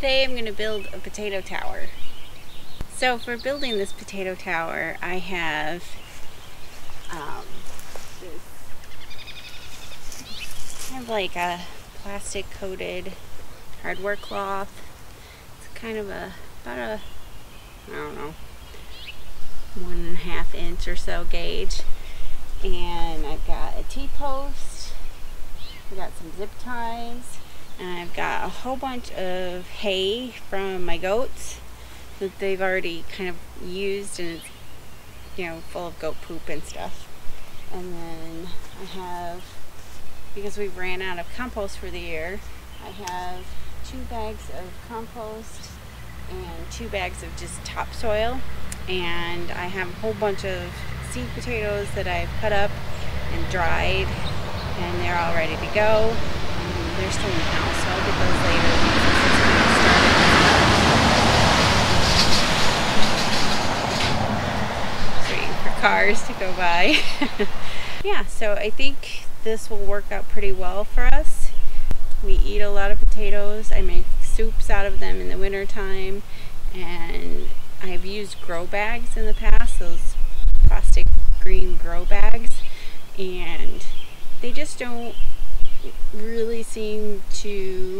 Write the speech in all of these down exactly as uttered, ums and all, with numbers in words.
Today I'm going to build a potato tower. So for building this potato tower, I have um, this kind of like a plastic coated hardware cloth. It's kind of a, about a, I don't know, one and a half inch or so gauge. And I've got a T-post, I've got some zip ties, and I've got a whole bunch of hay from my goats that they've already kind of used, and it's, you know, full of goat poop and stuff. And then I have, because we ran out of compost for the year, I have two bags of compost and two bags of just topsoil. And I have a whole bunch of seed potatoes that I've cut up and dried, and they're all ready to go. Um, they're still in the house, so I'll get those later. Just waiting for cars to go by. Yeah, so I think this will work out pretty well for us. We eat a lot of potatoes. I make soups out of them in the winter time, and I've used grow bags in the past, those plastic green grow bags, and they just don't really seem to,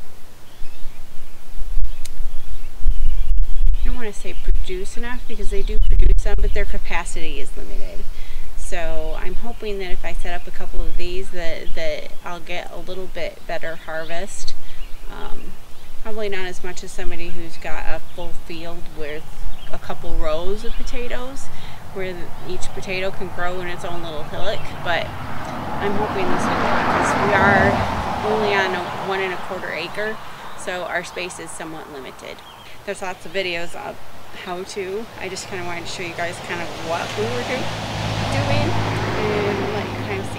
I don't want to say produce enough, because they do produce some, but their capacity is limited. So I'm hoping that if I set up a couple of these that, that I'll get a little bit better harvest. Um, probably not as much as somebody who's got a full field with a couple rows of potatoes, where each potato can grow in its own little hillock, but I'm hoping this will work because we are only on a one and a quarter acre, so our space is somewhat limited. There's lots of videos of how to. I just kind of wanted to show you guys kind of what we were do doing and let you kind of see.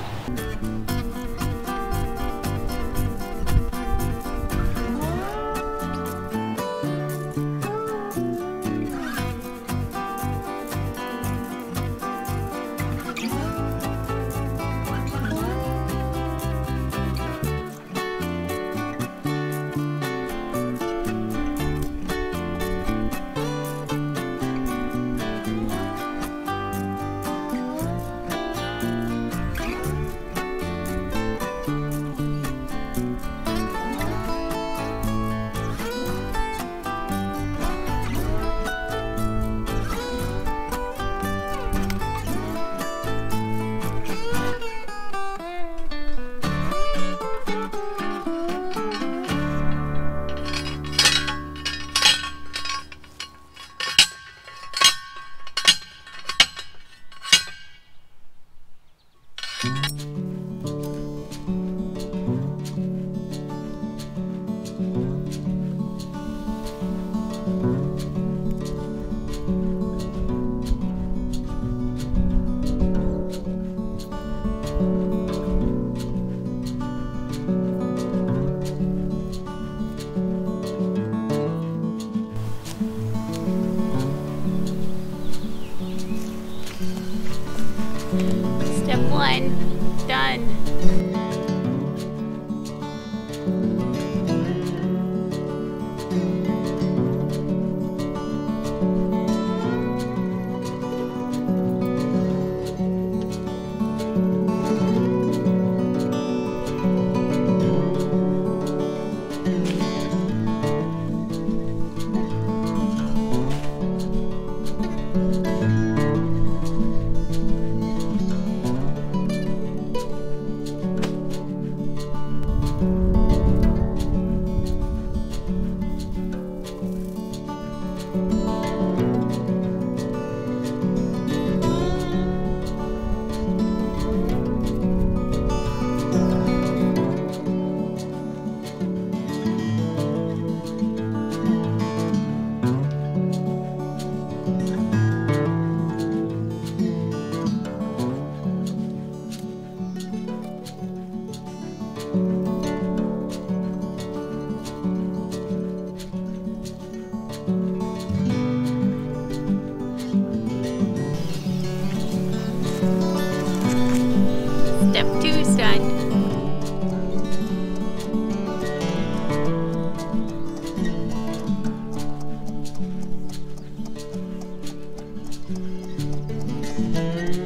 Step one, done. it.